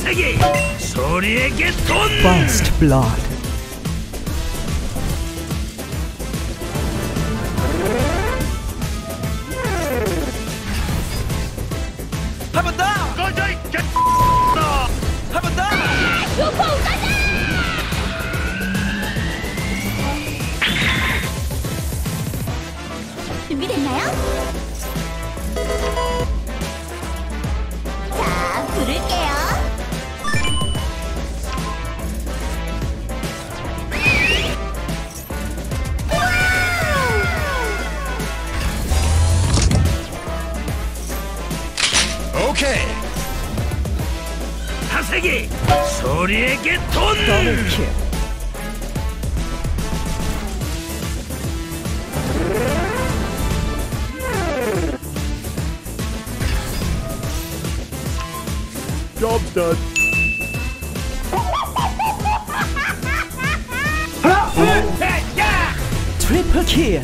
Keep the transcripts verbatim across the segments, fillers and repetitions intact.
하세기 소리에게 돈. First blood. 한 번 더. 꺼져 이 개. 한 번 더. 요포 가자. 준비됐나요? 자, 부를게요. 오케이. 하세기 소리에게 돈. Double kill. Job done. Triple kill.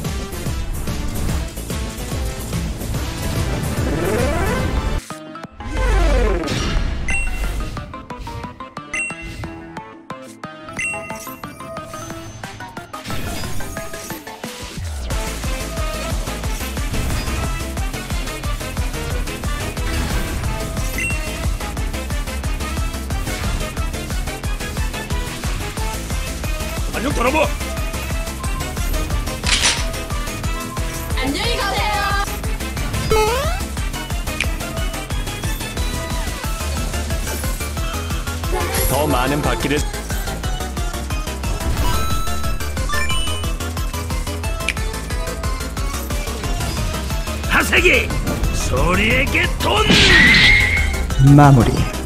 안녕 돌아봐. 안녕히 가세요. 더 많은 바퀴를 하세기 소리에게 돈. 마무리.